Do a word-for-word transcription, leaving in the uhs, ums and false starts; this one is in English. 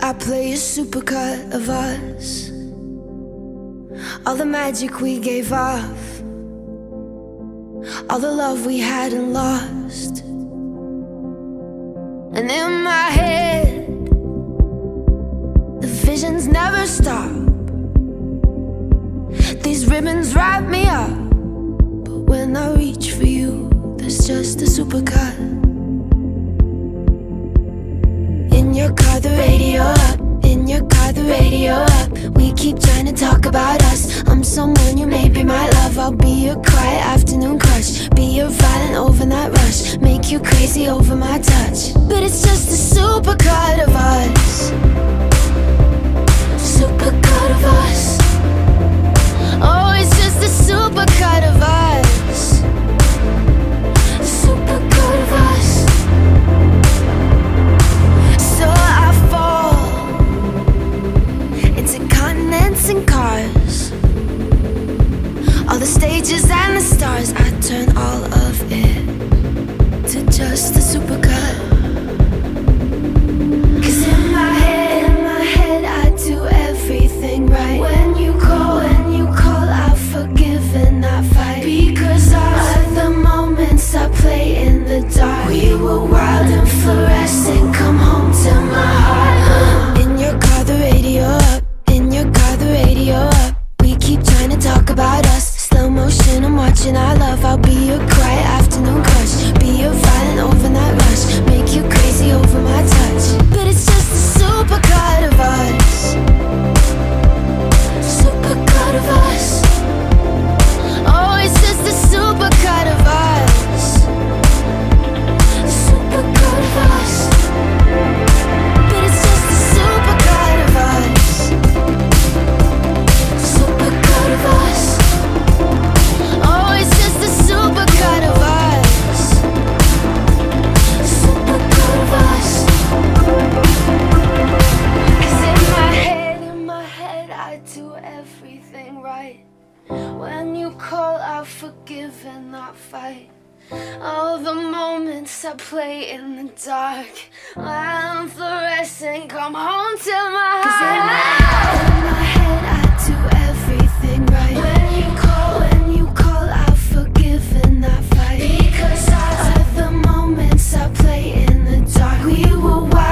I play a supercut of us, all the magic we gave off, all the love we hadn't lost. And in my head, the visions never stop. These ribbons wrap me up, but when I reach for you, there's just a supercut. In your car, the radio up. In your car, the radio up. We keep trying to talk about us. I'm someone you may be my love. I'll be your quiet afternoon crush, be your violent overnight rush, make you crazy over my touch. But it's just a supercut of us, supercut of us. Oh, it's just a supercut of us, supercut of us. So I fall into continents and cars, all the stages and the stars. I turn all of it to just a supercut. Cause in my head, in my head I do everything right. When you call, when you call, I'll forgive and not fight. Because all of the moments I play in the dark, we were wild and fluorescent. Come home to my heart. In your car, the radio up. In your car, the radio up. We keep trying to talk about us. Slow motion, I'm watching our love. I'll be your quiet afternoon crush, be your violent overnight rush, make you crazy over my touch. But it's just a supercut of us, supercut of us. Oh, it's just a supercut of us, supercut of us. But it's just a supercut of us, supercut of us. Oh, it's just a supercut of us, supercut of us. Cause in my head, in my head I do everything right. When you call, I'll forgive and not fight. All the moments I play in the dark, I'm fluorescent, come home to my heart. Cause in my head I do everything right. When you call, when you call, I'll forgive and not fight. Because all of the moments I play in the dark, we were wild